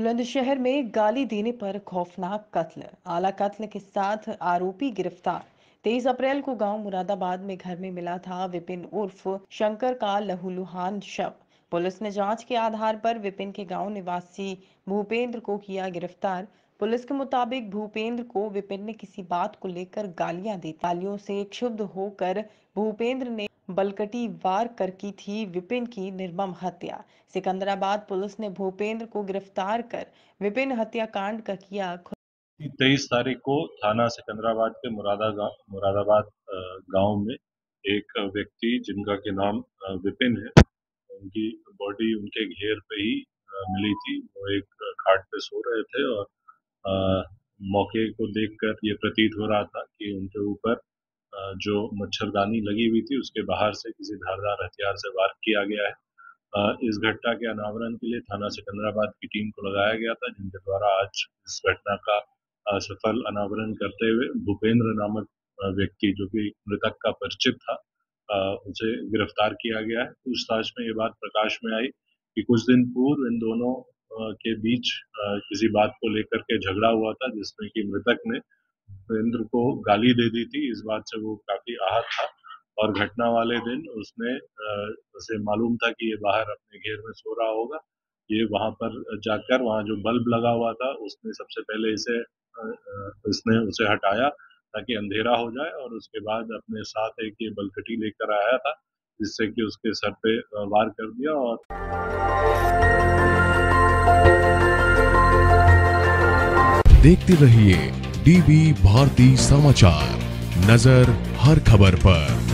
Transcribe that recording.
बुलंदशहर में गाली देने पर खौफनाक कत्ल, आला कत्ल के साथ आरोपी गिरफ्तार। 23 अप्रैल को गांव मुरादाबाद में घर में मिला था विपिन उर्फ शंकर का लहूलुहान शव। पुलिस ने जांच के आधार पर विपिन के गांव निवासी भूपेंद्र को किया गिरफ्तार। पुलिस के मुताबिक भूपेंद्र को विपिन ने किसी बात को लेकर गालियां दी। गालियों से क्षुब्ध होकर भूपेंद्र ने बलकटी वार कर की थी विपिन की निर्मम हत्या। सिकंदराबाद पुलिस ने भूपेंद्र को गिरफ्तार कर विपिन हत्याकांड का किया 23 तारीख को थाना सिकंदराबाद के मुरादाबाद गांव में एक व्यक्ति जिनका के नाम विपिन है, उनकी बॉडी उनके घेर पे ही मिली थी। वो एक खाट पे सो रहे थे और मौके को देखकर ये प्रतीत हो रहा था कि उनके ऊपर जो मच्छरदानी लगी हुई थी उसके बाहर से किसी धारदार हथियार से वार किया गया है। इस घटना के अनावरण के लिए थाना सिकंदराबाद की टीम को लगाया गया था, जिनके द्वारा आज इस घटना का सफल अनावरण करते हुए भूपेंद्र नामक व्यक्ति जो कि मृतक का परिचित था, उसे गिरफ्तार किया गया है। पूछताछ में ये बात प्रकाश में आई कि कुछ दिन पूर्व इन दोनों के बीच किसी बात को लेकर के झगड़ा हुआ था, जिसमें कि मृतक ने भूपेंद्र को गाली दे दी थी। इस बात से वो काफी आहत था और घटना वाले दिन उसने उसे मालूम था कि ये बाहर अपने घेर में सो रहा होगा। ये वहां पर जाकर वहां जो बल्ब लगा हुआ था उसने सबसे पहले इसने उसे हटाया ताकि अंधेरा हो जाए, और उसके बाद अपने साथ एक ये बलकटी लेकर आया था, जिससे कि उसके सर पे वार कर दिया। और देखते रहिए डीबी भारती समाचार, नजर हर खबर पर।